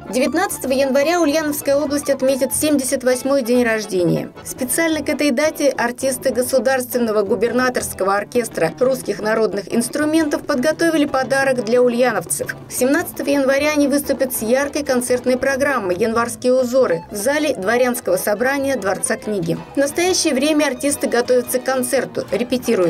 19 января Ульяновская область отметит 78-й день рождения. Специально к этой дате артисты Государственного губернаторского оркестра русских народных инструментов подготовили подарок для ульяновцев. 17 января они выступят с яркой концертной программой «Январские узоры» в зале Дворянского собрания Дворца книги. В настоящее время артисты готовятся к концерту, репетируют.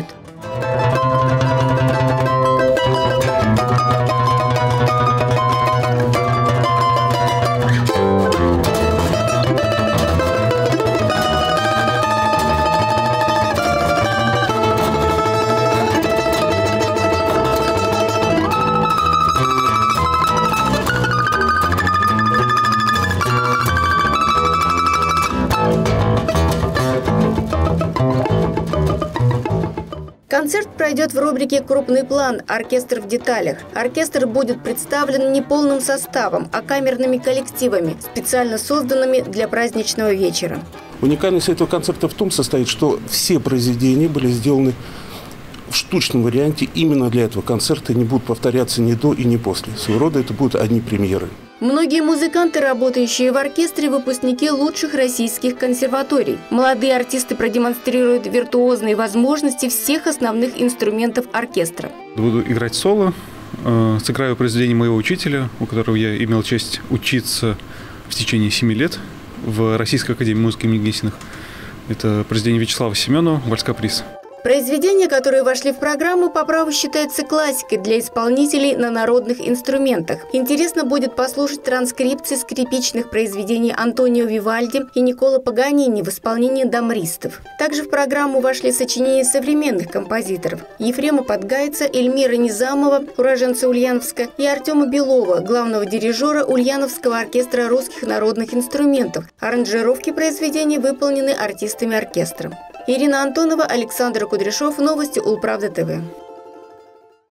Концерт пройдет в рубрике «Крупный план. Оркестр в деталях». Оркестр будет представлен не полным составом, а камерными коллективами, специально созданными для праздничного вечера. Уникальность этого концерта в том состоит, что все произведения были сделаны в штучном варианте именно для этого концерта, не будут повторяться ни до и ни после. Своего рода это будут одни премьеры. Многие музыканты, работающие в оркестре, выпускники лучших российских консерваторий. Молодые артисты продемонстрируют виртуозные возможности всех основных инструментов оркестра. Буду играть соло, сыграю произведение моего учителя, у которого я имел честь учиться в течение 7 лет в Российской академии музыки имени Гнесиных. Это произведение Вячеслава Семенова «Вальс-каприз». Произведения, которые вошли в программу, по праву считаются классикой для исполнителей на народных инструментах. Интересно будет послушать транскрипции скрипичных произведений Антонио Вивальди и Никколо Паганини в исполнении дамбристов. Также в программу вошли сочинения современных композиторов Ефрема Подгайца, Эльмира Низамова, уроженца Ульяновска, и Артема Белова, главного дирижера Ульяновского оркестра русских народных инструментов. Аранжировки произведений выполнены артистами оркестра. Ирина Антонова, Александр Кудряшов. Новости Улправда ТВ.